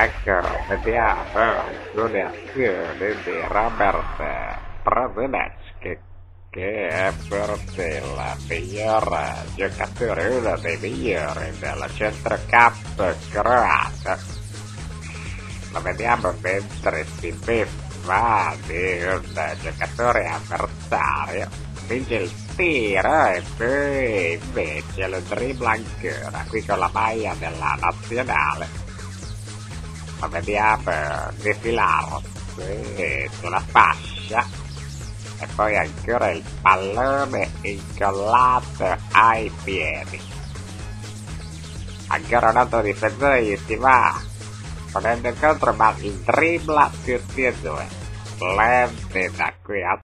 Ecco, vediamo l'azione di Robert Prozinecki, che è per te il miglior giocatore, uno dei migliori del centrocampo croato. Lo vediamo mentre si beffa di un giocatore avversario, vince il tiro e poi invece lo dribbla ancora, qui con la maglia della nazionale. Lo vediamo defilarsi sulla fascia e poi ancora il pallone incollato ai piedi. Ancora un altro difensore gli si va ponendo incontro, ma il dribbla tutti e due. Splendida qui a